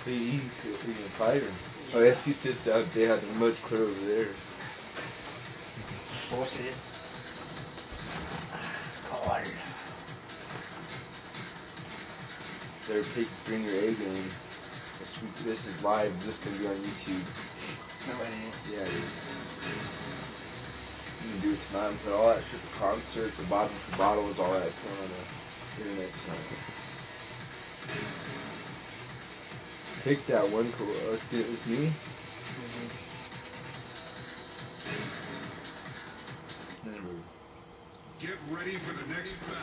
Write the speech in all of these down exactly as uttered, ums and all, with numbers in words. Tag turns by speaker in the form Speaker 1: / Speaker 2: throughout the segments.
Speaker 1: He, he, he can fight her. Oh yes, he says out there had much clear over there.
Speaker 2: Bullshit. God.
Speaker 1: Better take, bring your A game. This, this is live. This can be on YouTube.
Speaker 2: No, it ain't.
Speaker 1: Yeah, it is. You can do it tonight and put all that shit for concert, the bottom for bottles, all that stuff on the internet tonight. Pick that one cool. Uh, it's, it's me.
Speaker 2: Mm-hmm.
Speaker 3: Get ready for the next battle.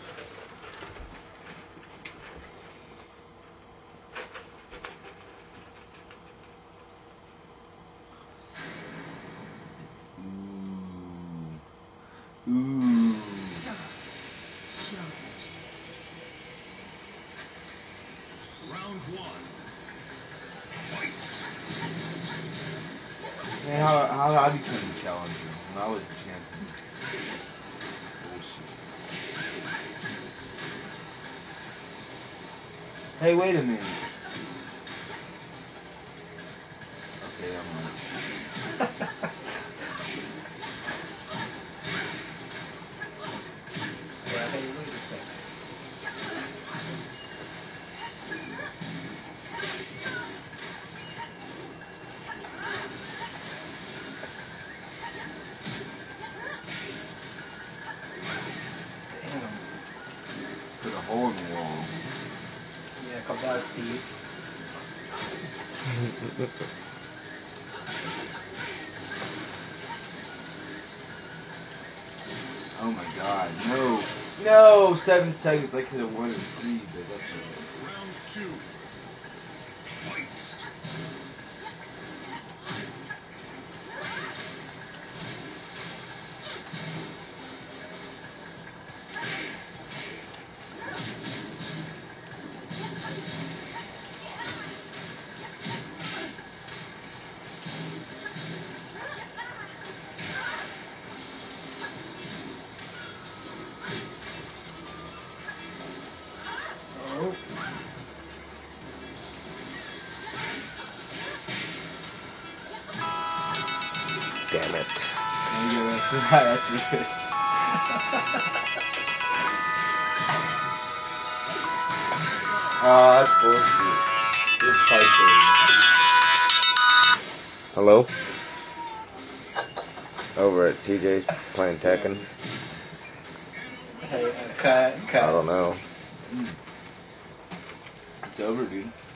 Speaker 1: Ooh. Ooh.
Speaker 3: Round one. Fight.
Speaker 1: Man, how, how, how became the challenger when I was the champion? Bullshit. Hey, wait a minute. Okay, I'm on.
Speaker 2: Well, hey, wait a second. Damn.
Speaker 1: Put a hole in the wall.
Speaker 2: Yeah, come down, Steve.
Speaker 1: Oh my god, no. No, seven seconds. I could have won in three, but that's alright.
Speaker 3: Round two. Fight.
Speaker 2: Oh.
Speaker 4: Damn it.
Speaker 1: There you go, that's right, that's yours. Oh, that's bullshit. It's Python.
Speaker 4: Hello? Over at T J's playing Tekken?
Speaker 2: Hey, uh, cut, cut.
Speaker 4: I don't know.
Speaker 1: It's over, dude.